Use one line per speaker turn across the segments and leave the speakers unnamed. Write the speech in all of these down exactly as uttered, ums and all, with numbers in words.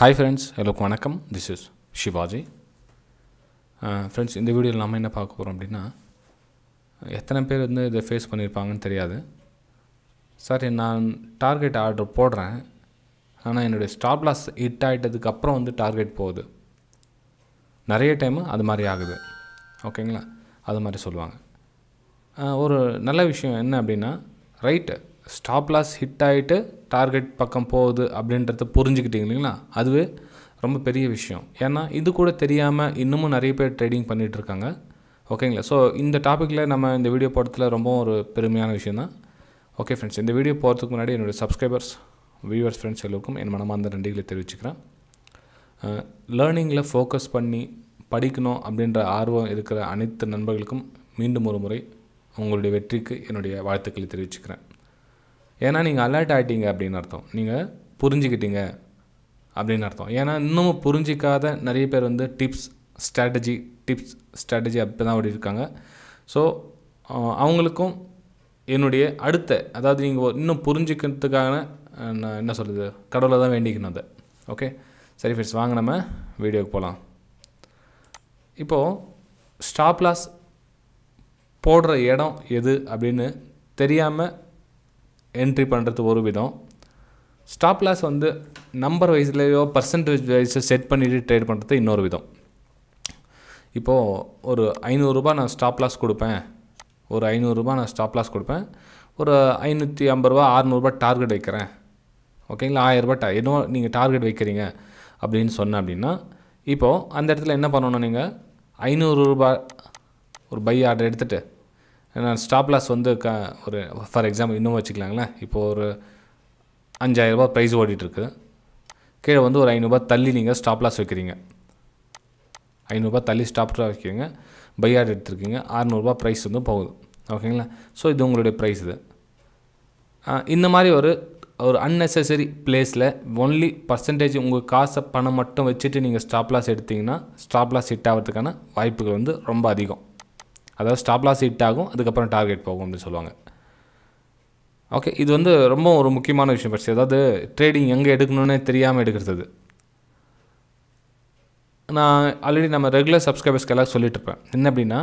Hi friends, hello வணக்கம். This is Shivaji. Uh, friends, இந்த வீடியோவில் நம்ம என்ன பார்க்க போகிறோம் அப்படின்னா, எத்தனை பேர் வந்து இதை ஃபேஸ் பண்ணியிருப்பாங்கன்னு தெரியாது. சார் நான் டார்கெட் ஆர்டர் போடுறேன், ஆனால் என்னுடைய ஸ்டாப் லாஸ் ஹிட் ஆகிட்டதுக்கு அப்புறம் வந்து டார்கெட் போகுது. நிறைய டைமு அது மாதிரி ஆகுது. ஓகேங்களா, அது மாதிரி சொல்லுவாங்க. ஒரு நல்ல விஷயம் என்ன அப்படின்னா, ரைட்டு ஸ்டாப் லாஸ் ஹிட் ஆகிட்டு டார்கெட் பக்கம் போகுது அப்படின்றத புரிஞ்சுக்கிட்டீங்க இல்லைங்களா, அதுவே ரொம்ப பெரிய விஷயம். ஏன்னா இது கூட தெரியாமல் இன்னமும் நிறைய பேர் ட்ரேடிங் பண்ணிகிட்ருக்காங்க. ஓகேங்களா, ஸோ இந்த டாப்பிக்கில் நம்ம இந்த வீடியோ போடுறதுல ரொம்ப ஒரு பெருமையான விஷயம் தான். ஓகே ஃப்ரெண்ட்ஸ், இந்த வீடியோ போகிறதுக்கு முன்னாடி என்னுடைய சப்ஸ்கிரைபர்ஸ், வியூவர்ஸ், ஃப்ரெண்ட்ஸ் எல்லோருக்கும் என் மனமார்ந்த நன்றிகளை தெரிவிச்சுக்கிறேன். லேர்னிங்கில் ஃபோக்கஸ் பண்ணி படிக்கணும் அப்படின்ற ஆர்வம் இருக்கிற அனைத்து நண்பர்களுக்கும் மீண்டும் ஒரு முறை உங்களுடைய வெற்றிக்கு என்னுடைய வாழ்த்துக்களை தெரிவிச்சுக்கிறேன். ஏன்னா நீங்கள் அலர்ட் ஆகிட்டீங்க அப்படின்னு அர்த்தம், நீங்கள் புரிஞ்சுக்கிட்டீங்க அப்படின்னு அர்த்தம். ஏன்னா இன்னமும் புரிஞ்சிக்காத நிறைய பேர் வந்து டிப்ஸ் ஸ்ட்ராட்டஜி டிப்ஸ் ஸ்ட்ராட்டஜி அப்படி தான் ஓடி இருக்காங்க. ஸோ அவங்களுக்கும் என்னுடைய அடுத்த, அதாவது நீங்கள் இன்னும் புரிஞ்சிக்கிறதுக்கான நான் என்ன சொல்கிறது, கடவுளை தான் வேண்டிக்கணும் அதை. ஓகே சரி ஃப்ரெண்ட்ஸ், வாங்க நம்ம வீடியோவுக்கு போகலாம். இப்போது ஸ்டாப் லாஸ் போடுற இடம் எது அப்படின்னு தெரியாமல் என்ட்ரி பண்ணுறது ஒரு விதம். ஸ்டாப் லாஸ் வந்து நம்பர் வைஸ்லேயோ பர்சன்டேஜ் வைஸோ செட் பண்ணிவிட்டு ட்ரேட் பண்ணுறது இன்னொரு விதம். இப்போது ஒரு ஐநூறுரூபா நான் ஸ்டாப் லாஸ் கொடுப்பேன், ஒரு ஐநூறுரூபா நான் ஸ்டாப் லாஸ் கொடுப்பேன், ஒரு ஐநூற்றி ஐம்பது ரூபா அறநூறுபா டார்கெட் வைக்கிறேன். ஓகேங்களா, ஆயிரரூபா டா என்னோ நீங்கள் டார்கெட் வைக்கிறீங்க அப்படின்னு சொன்னேன் அப்படின்னா, இப்போது அந்த இடத்துல என்ன பண்ணணும், நீங்கள் ஐநூறுரூபா ஒரு பை ஆர்டர் எடுத்துகிட்டு, நான் ஸ்டாப் லாஸ் வந்து க ஒரு ஃபார் எக்ஸாம்பிள் இன்னும் வச்சுக்கலாங்களேன், இப்போது ஒரு அஞ்சாயிரரூபா ப்ரைஸ் ஓடிட்டுருக்கு, கீழே வந்து ஒரு ஐநூறுரூபா தள்ளி நீங்கள் ஸ்டாப் லாஸ் வைக்கிறீங்க, ஐநூறுரூபா தள்ளி ஸ்டாப் லாஸ் வைக்கிறீங்க, பை ஆர்டர் எடுத்துருக்கீங்க, அறநூறுபா ப்ரைஸ் வந்து போகுது. ஓகேங்களா, ஸோ இது உங்களுடைய ப்ரைஸ். இது இந்த மாதிரி ஒரு ஒரு அன்னெசரி பிளேஸில் ஒன்லி பர்சன்டேஜ் உங்கள் காசை பணம் மட்டும் வச்சுட்டு நீங்கள் ஸ்டாப் லாஸ் எடுத்திங்கன்னா ஸ்டாப் லாஸ் ஹிட் ஆகிறதுக்கான வாய்ப்புகள் வந்து ரொம்ப அதிகம். அதாவது ஸ்டாப் லாஸ் ஹிட் ஆகும், அதுக்கப்புறம் டார்கெட் போகும் அப்படின்னு சொல்லுவாங்க. ஓகே, இது வந்து ரொம்ப ஒரு முக்கியமான விஷயம் பட்சி. அதாவது ட்ரேடிங் எங்கே எடுக்கணுன்னே தெரியாமல் எடுக்கிறது. நான் ஆல்ரெடி நம்ம ரெகுலர் சப்ஸ்கிரைபர்ஸ்க்கு எல்லாம் சொல்லிட்டுருப்பேன், என்ன அப்படின்னா,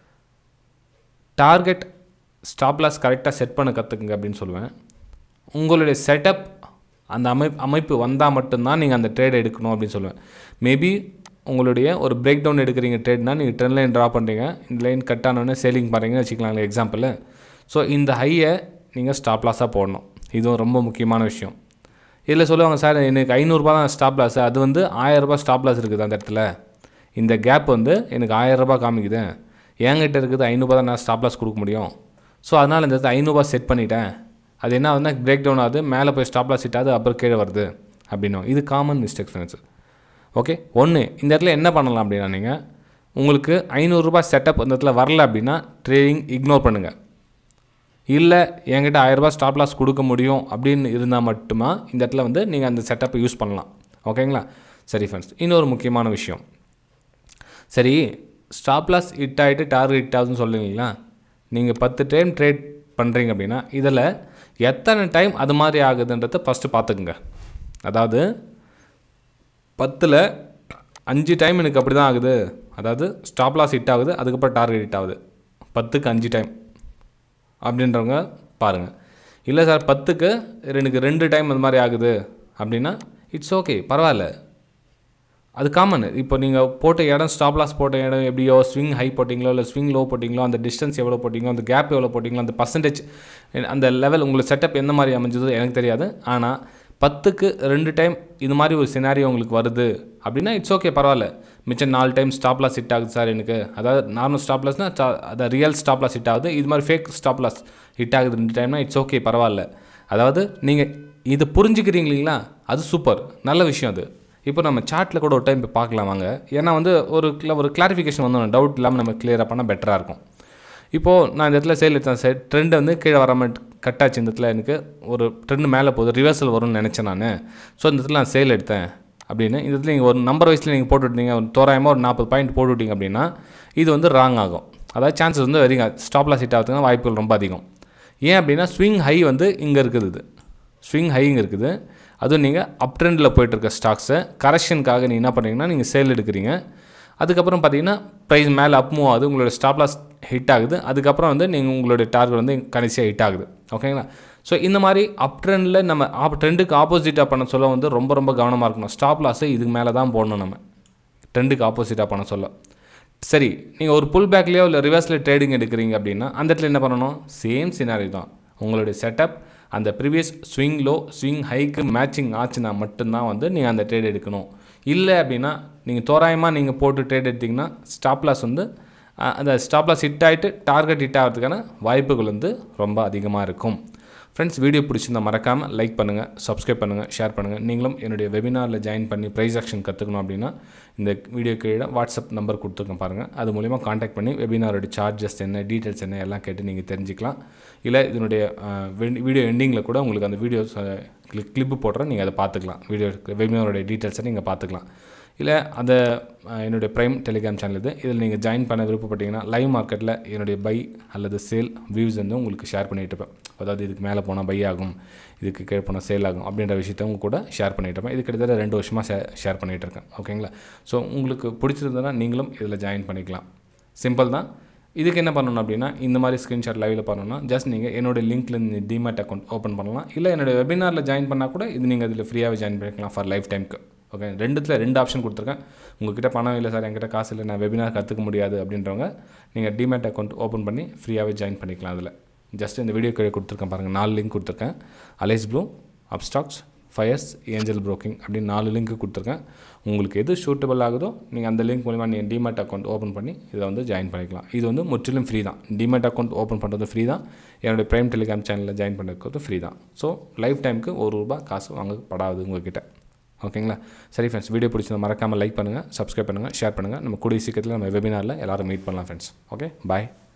டார்கெட் ஸ்டாப் லாஸ் கரெக்டாக செட் பண்ண கற்றுக்குங்க அப்படின்னு சொல்லுவேன். உங்களுடைய செட்டப் அந்த அமைப்பு அமைப்பு வந்தால் மட்டும்தான் நீங்கள் அந்த ட்ரேட் எடுக்கணும் அப்படின்னு சொல்லுவேன். மேபி உங்களுடைய ஒரு பிரேக் டவுன் எடுக்கிறீங்க ட்ரேட்னா, நீங்கள் ட்ரெண்ட் லைன் ட்ரா பண்ணுறீங்க, இந்த லைன் கட் ஆனோடனே சேலிங் பண்ணுறீங்கன்னு வச்சுக்கலாங்களே எக்ஸாம்பிள். ஸோ இந்த ஹையை நீங்கள் ஸ்டாப் லாஸாக போடணும். இதுவும் ரொம்ப முக்கியமான விஷயம். இதில் சொல்லுவாங்க, சார் எனக்கு ஐநூறுரூபா தான் ஸ்டாப் லாஸ், அது வந்து ஆயிரரூபா ஸ்டாப் லாஸ் இருக்குது அந்த இடத்துல, இந்த கேப் வந்து எனக்கு ஆயிரரூபா காமிக்குது, என்கிட்ட இருக்குது ஐநூறுபா தான் நான் ஸ்டாப் லாஸ் கொடுக்க முடியும். ஸோ அதனால் இந்த இடத்துல ஐநூறுபா செட் பண்ணிட்டேன், அது என்ன ஆகுதுன்னா பிரேக் டவுன் ஆகுது, மேலே போய் ஸ்டாப் லாஸ் ஹிட் ஆகுது, அப்புறம் கீழே வருது அப்படின்னும். இது காமன் மிஸ்டேக் ஃப்ரெண்ட்ஸ். ஓகே, ஒன்று இந்த இடத்துல என்ன பண்ணலாம் அப்படின்னா, நீங்கள் உங்களுக்கு ஐநூறுரூபா செட்டப் அந்த இடத்துல வரல அப்படின்னா ட்ரேடிங் இக்னோர் பண்ணுங்கள். இல்லை என்கிட்ட ஆயிரரூபா ஸ்டாப் லாஸ் கொடுக்க முடியும் அப்படின்னு இருந்தால் மட்டுமா இந்த இடத்துல வந்து நீங்கள் அந்த செட்டப்பை யூஸ் பண்ணலாம். ஓகேங்களா, சரி ஃப்ரெண்ட்ஸ், இன்னொரு முக்கியமான விஷயம். சரி, ஸ்டாப் லாஸ் ஹிட் ஆகிட்டு டார்கெட் ஹிட் ஆகுதுன்னு சொல்லுவீங்களா, நீங்கள் பத்து டைம் ட்ரேட் பண்ணுறீங்க அப்படின்னா இதில் எத்தனை டைம் அது மாதிரி ஆகுதுன்றதை ஃபஸ்ட்டு பார்த்துக்குங்க. அதாவது பத்தில் அஞ்சு டைம் எனக்கு அப்படி தான் ஆகுது, அதாவது ஸ்டாப் லாஸ் ஹிட் ஆகுது, அதுக்கப்புறம் டார்கெட் ஹிட் ஆகுது, பத்துக்கு அஞ்சு டைம் அப்படின்றவங்க பாருங்கள். இல்லை சார் பத்துக்கு எனக்கு ரெண்டு டைம் அந்த மாதிரி ஆகுது அப்படின்னா இட்ஸ் ஓகே, பரவாயில்ல, அது காமன். இப்போ நீங்கள் போட்ட இடம், ஸ்டாப் லாஸ் போட்ட இடம் எப்படியோ, ஸ்விங் ஹை போட்டிங்களோ இல்லை ஸ்விங் லோ போட்டிங்களோ, அந்த டிஸ்டன்ஸ் எவ்வளோ போட்டிங்களோ, அந்த கேப் எவ்வளோ போட்டிங்களோ, அந்த பர்சன்டேஜ், அந்த லெவல் உங்களுக்கு செட்டப் எந்த மாதிரி அமைஞ்சதோ எனக்கு தெரியாது. ஆனால் பத்துக்கு ரெண்டு டைம் இது மாதிரி ஒரு சினாரியோ உங்களுக்கு வருது அப்படின்னா இட்ஸ் ஓகே, பரவாயில்ல. மிச்சம் நாலு டைம் ஸ்டாப் லாஸ் ஹிட் ஆகுது சார் எனக்கு, அதாவது நார்மல் ஸ்டாப் லாஸ்னால் அதை ரியல் ஸ்டாப் லாஸ் ஹிட் ஆகுது, இது மாதிரி ஃபேக் ஸ்டாப் லாஸ் ஹிட் ஆகுது ரெண்டு டைம்னா இட்ஸ் ஓகே, பரவாயில்ல. அதாவது நீங்கள் இது புரிஞ்சுக்கிறீங்க இல்லைங்களா, அது சூப்பர், நல்ல விஷயம் அது. இப்போ நம்ம சார்ட்டில் கூட ஒரு டைம் இப்போ பார்க்கலாம் வாங்க, ஏன்னா வந்து ஒரு ஒரு கிளாரிஃபிகேஷன் வந்து டவுட் இல்லாமல் நம்ம கிளியராக பண்ணால் பெட்டராக இருக்கும். இப்போது நான் இந்த இடத்துல சேல் எடுத்தேன் சார், ட்ரெண்ட் வந்து கீழே வர மாதிரி கட்டாச்சு, இந்த இடத்துல எனக்கு ஒரு ட்ரெண்ட் மேலே போகுது, ரிவர்சல் வரும்னு நினச்சேன் நான். ஸோ இந்த இடத்துல நான் சேல் எடுத்தேன் அப்படின்னு இந்த இடத்துல நீங்கள் ஒரு நம்பர் வைஸில் நீங்கள் போட்டுவிட்டீங்க, ஒரு தோராயமாக ஒரு நாற்பது பாயிண்ட் போட்டுவிட்டீங்க அப்படின்னா இது வந்து ராங் ஆகும். அதாவது சான்சஸ் வந்து வெரிங்க ஸ்டாப் லாஸ் ஹிட் ஆகிறதுக்கு வாய்ப்புகள் ரொம்ப அதிகம். ஏன் அப்படின்னா ஸ்விங் ஹை வந்து இங்கே இருக்குது, இது ஸ்விங் ஹை இங்கே இருக்குது, அதுவும் நீங்கள் அப் ட்ரெண்டில் போயிட்டுருக்க ஸ்டாக்ஸை கரெக்ஷனுக்காக நீங்கள் என்ன பண்ணுறீங்கன்னா நீங்கள் சேல் எடுக்கிறீங்க. அதுக்கப்புறம் பார்த்தீங்கன்னா ப்ரைஸ் மேலே அப் மூவ் ஆகுது, உங்களோட ஸ்டாப் லாஸ் ஹிட் ஆகுது, அதுக்கப்புறம் வந்து நீங்கள் உங்களுடைய டார்கெட் வந்து கடைசியாக ஹிட் ஆகுது. ஓகேங்களா? ஸோ இந்த மாதிரி அப் ட்ரெண்டில் நம்ம ஆப் ட்ரெண்டுக்கு ஆப்போசிட்டாக பண்ண சொல்ல வந்து ரொம்ப ரொம்ப கவனமாக இருக்கணும். ஸ்டாப் லாஸை இதுக்கு மேலே தான் போடணும் நம்ம ட்ரெண்டுக்கு ஆப்போசிட்டாக பண்ண சொல்ல. சரி, நீங்கள் ஒரு புல் பேக்லேயோ இல்லை ரிவர்ஸில் ட்ரேடிங் எடுக்கிறீங்க அப்படின்னா அந்த இடத்துல என்ன பண்ணணும்? சேம் சினாரி தான். உங்களுடைய செட்டப் அந்த ப்ரீவியஸ் ஸ்விங் லோ ஸ்விங் ஹைக்கு மேட்சிங் ஆச்சுன்னா மட்டும்தான் வந்து நீங்கள் அந்த ட்ரேட் எடுக்கணும். இல்லை அப்படின்னா நீங்கள் தோராயமாக நீங்கள் போட்டு ட்ரேட் எடுத்திங்கன்னா ஸ்டாப் லாஸ் வந்து அந்த ஸ்டாப் லாஸ் ஹிட் ஆகிட்டு டார்கெட் ஹிட் ஆகிறதுக்கான வாய்ப்புகள் வந்து ரொம்ப அதிகமாக இருக்கும். ஃப்ரெண்ட்ஸ், வீடியோ பிடிச்சிருந்தால் மறக்காமல் லைக் பண்ணுங்கள், சப்ஸ்கிரைப் பண்ணுங்கள், ஷேர் பண்ணுங்கள். நீங்களும் என்னுடைய வெபினாரில் ஜாயின் பண்ணி ப்ரைஸ் ஆக்ஷன் கற்றுக்கணும் அப்படின்னா இந்த வீடியோ கீழே வாட்ஸ்அப் நம்பர் கொடுத்துருக்கேன் பாருங்கள். அது மூலிமா காண்டாக்ட் பண்ணி வெபினாரோட சார்ஜஸ் என்ன, டீட்டெயில்ஸ் என்ன எல்லாம் கேட்டு நீங்கள் தெரிஞ்சிக்கலாம். இல்லை இதனுடைய வீடியோ எண்டிங்கில் கூட உங்களுக்கு அந்த வீடியோஸ் கிளிப் கிளிப்பு போடுறேன், நீங்கள் அதை பார்த்துக்கலாம். வீடியோ வெபினாரோட டீட்டெயில்ஸை நீங்கள் பார்த்துக்கலாம். இல்லை அதை என்னுடைய ப்ரைம் டெலிகிராம் சேனல் இது இதில் நீங்கள் ஜாயின் பண்ண விருப்பப்பட்டீங்கன்னா லைவ் மார்க்கெட்டில் என்னுடைய பை அல்லது சேல் வியூஸ் வந்து உங்களுக்கு ஷேர் பண்ணிட்டு இருப்பேன். அதாவது இதுக்கு மேலே போனால் பை ஆகும், இதுக்கு கீழே போனால் சேல் ஆகும் அப்படின்ற விஷயத்தை உங்க கூட ஷேர் பண்ணிட்டு இருப்பேன். இது கிட்டத்தட்ட ரெண்டு வருஷமாக ஷே ஷேர் பண்ணிகிட்டு இருக்கேன். ஓகேங்களா? ஸோ உங்களுக்கு பிடிச்சிருந்ததுன்னா நீங்களும் இதில் ஜாயின் பண்ணிக்கலாம். சிம்பிள் தான். இதுக்கு என்ன பண்ணணும் அப்படின்னா இந்த மாதிரி ஸ்க்ரீன்ஷாட் லைவில் பண்ணணும்னா ஜஸ்ட் நீங்கள் என்னோடய லிங்க்கில் நீங்கள் டிமேட் அக்கௌண்ட் ஓப்பன் பண்ணலாம். இல்லை என்னோடய வெபினாரில் ஜாயின் பண்ணால் கூட இது நீங்கள் இதில் ஃப்ரீயாகவே ஜாயின் பண்ணிக்கலாம் ஃபார் லைஃப் டைமுக்கு. ஓகே, ரெண்டுத்தில் ரெண்டு ஆப்ஷன் கொடுத்துருக்கேன். உங்கள்கிட்ட பணம் இல்லை சார், என்கிட்ட காசு இல்லை, நான் வெபினார் கற்றுக்க முடியாது அப்படின்றவங்க நீங்கள் டிமேட் அக்கௌண்ட் ஓப்பன் பண்ணி ஃப்ரீயாகவே ஜாயின் பண்ணிக்கலாம். அதில் ஜஸ்ட் இந்த வீடியோ கீழே கொடுத்துருக்கேன் பாருங்கள், நாலு லிங்க் கொடுத்துருக்கேன். Alice Blue, Upstox, Fyers, Angel Broking அப்படின்னு நாலு லிங்க் கொடுத்துருக்கேன். உங்களுக்கு எது சூட்டபிள் ஆகுதோ நீங்கள் அந்த லிங்க் மூலிமா நீங்கள் டிமேட் அக்கௌண்ட் ஓப்பன் பண்ணி இதை வந்து ஜாயின் பண்ணிக்கலாம். இது வந்து முற்றிலும் ஃப்ரீ தான். டிமேட் அக்கௌண்ட் ஓப்பன் பண்ணுறது ஃப்ரீ தான். என்னுடைய ப்ரைம் டெலிகிராம் சேனலில் ஜாயின் பண்ணுறது ஃப்ரீ தான். ஸோ லைஃப் டைமுக்கு ஒரு ரூபா காசு வாங்கப்படாது உங்கள்கிட்ட. ஓகேங்களா? சரி ஃப்ரெண்ட்ஸ், வீடியோ பிடிச்சதை மறக்காமல் லைக் பண்ணுங்கள், சப்ஸ்கிரைப் பண்ணுங்கள், ஷேர் பண்ணுங்கள். நம்ம கூடிய சீக்கிரத்தில் நம்ம வெபினாரில் எல்லோரும் மீட் பண்ணலாம் ஃப்ரெண்ட்ஸ். ஓகே, பாய்.